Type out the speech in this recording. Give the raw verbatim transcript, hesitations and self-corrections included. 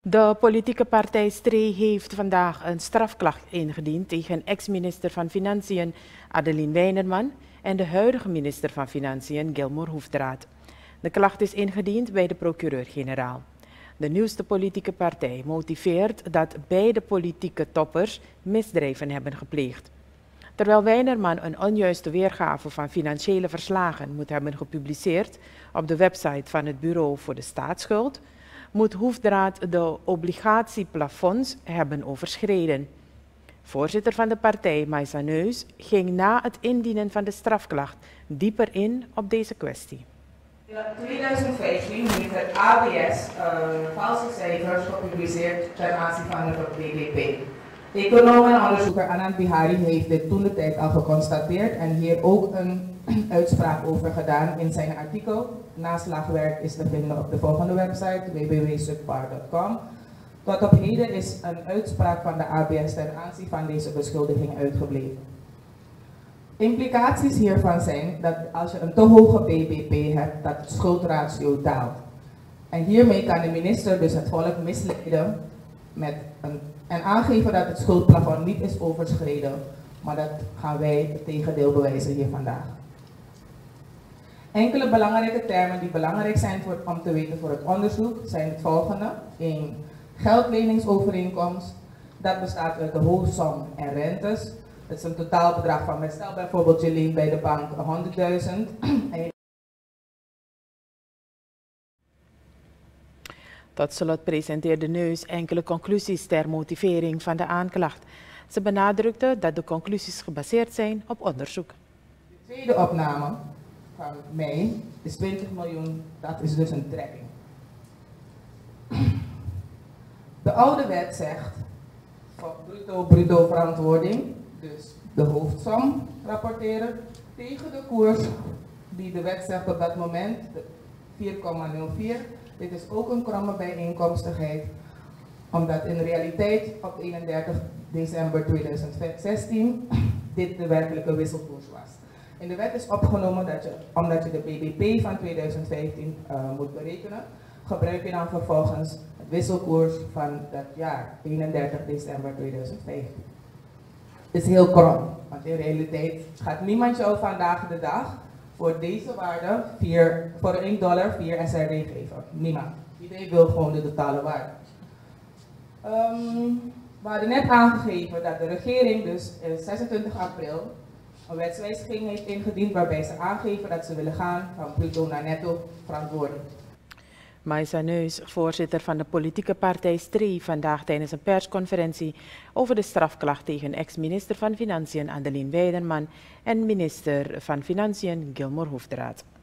De politieke partij S T R E heeft vandaag een strafklacht ingediend tegen ex-minister van Financiën Adeline Weinerman en de huidige minister van Financiën Gilmore Hoefdraad. De klacht is ingediend bij de procureur-generaal. De nieuwste politieke partij motiveert dat beide politieke toppers misdrijven hebben gepleegd. Terwijl Weinerman een onjuiste weergave van financiële verslagen moet hebben gepubliceerd op de website van het Bureau voor de Staatsschuld, moet Hoefdraad de obligatieplafonds hebben overschreden. Voorzitter van de partij, Maïssa Neus, ging na het indienen van de strafklacht dieper in op deze kwestie. In tweeduizend vijftien heeft het A B S uh, valse cijfers gepubliceerd ten aanzien van het B B P. Econoom en onderzoeker Anand Bihari heeft dit toen de tijd al geconstateerd en hier ook een uitspraak over gedaan in zijn artikel. Naslagwerk is te vinden op de volgende website w w w punt sudpar punt com. Tot op heden is een uitspraak van de A B S ten aanzien van deze beschuldiging uitgebleven. Implicaties hiervan zijn dat als je een te hoge B B P hebt, dat het schuldratio daalt. En hiermee kan de minister dus het volk misleiden met een, en aangeven dat het schuldplafond niet is overschreden, maar dat gaan wij het tegendeel bewijzen hier vandaag. Enkele belangrijke termen die belangrijk zijn voor, om te weten voor het onderzoek zijn het volgende. één. Geldleningsovereenkomst, dat bestaat uit de hoofdsom en rentes. Het is een totaalbedrag van, stel bijvoorbeeld je leent bij de bank honderdduizend. Tot slot presenteerde Neus enkele conclusies ter motivering van de aanklacht. Ze benadrukte dat de conclusies gebaseerd zijn op onderzoek. De tweede opname van mei is twintig miljoen, dat is dus een trekking. De oude wet zegt voor bruto-bruto verantwoording, dus de hoofdsom rapporteren tegen de koers die de wet zegt op dat moment, vier komma nul vier. Dit is ook een kromme bijeenkomstigheid, omdat in realiteit op eenendertig december tweeduizend zestien dit de werkelijke wisselkoers was. In de wet is opgenomen dat je, omdat je de B B P van tweeduizend vijftien uh, moet berekenen, gebruik je dan vervolgens het wisselkoers van dat jaar, eenendertig december tweeduizend vijftien. Het is heel krom, want in realiteit gaat niemand jou vandaag de dag voor deze waarde, vier, voor één dollar vier S R D geven. Niemand. Iedereen wil gewoon de totale waarde. Um, we hadden net aangegeven dat de regering dus zesentwintig april een wetswijziging heeft ingediend waarbij ze aangeven dat ze willen gaan van bruto naar netto verantwoording. Maïssa Neus, voorzitter van de politieke partij S T R E, vandaag tijdens een persconferentie over de strafklacht tegen ex-minister van Financiën Adeline Weinerman en minister van Financiën Gilmore Hoefdraad.